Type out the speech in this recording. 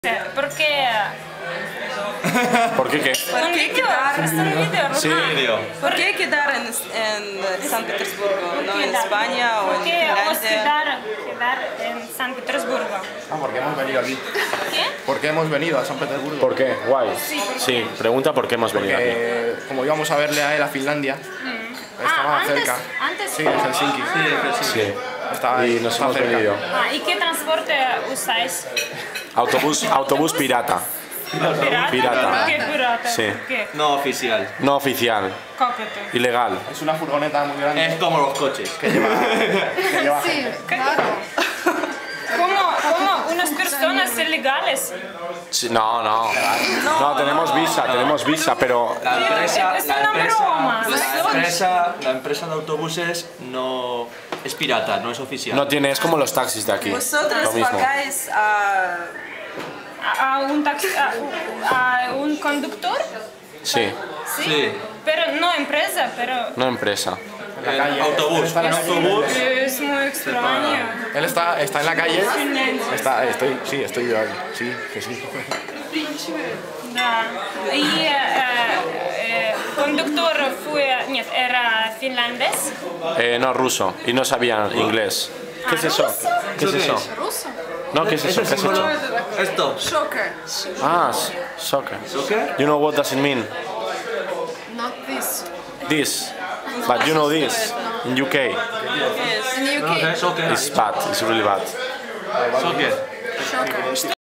¿Por qué? ¿Por qué qué? Un vídeo, es un vídeo, ¿no? Sí, vídeo. ¿Por qué quedar en San Petersburgo, no en España o en ¿Por qué vamos a Finlandia? quedar en San Petersburgo? Ah, porque hemos venido aquí. ¿Qué? ¿Por qué hemos venido a San Petersburgo? ¿Por qué? Guay. Sí, Pregunta por qué hemos venido aquí. Como íbamos a verle a él a Finlandia, estaba antes, cerca. antes. Sí, en Helsinki. Sí. Estaba Y nos estaba hemos cerca. venido. ¿Y qué transporte usáis? Autobús pirata. ¿Pirata? Pirata. ¿Por qué pirata? Sí. ¿Por qué? No oficial. No oficial. Cócate. Ilegal. Es una furgoneta muy grande Es como los coches. que lleva Sí, gente. claro. ¿Cómo unas personas ilegales? Sí, no, tenemos visa, pero La empresa, Es una broma. la empresa de autobuses no es pirata, no es oficial. no tiene, es como los taxis de aquí. ¿Vosotros Lo mismo. pagáis ¿A un conductor? Sí, Sí. Pero no empresa, pero no empresa. En la calle. Autobús. Él está en la calle. Autobús. es muy extraño. Él está en la calle. Finlandia. Estoy yo aquí. Sí, que sí. Да. Y conductor era finlandés. No, ruso. Y no sabía inglés. ¿Qué es eso? ¿Qué es eso? ¿Ruso? No, ¿qué es eso? ¿Qué has hecho? Esto. Shocker. Ah, soccer. ¿Soccer? You know what does it mean? Not this. This. But you know this. In UK. In the UK, Soccer. It's bad. It's really bad. Soccer. shocker.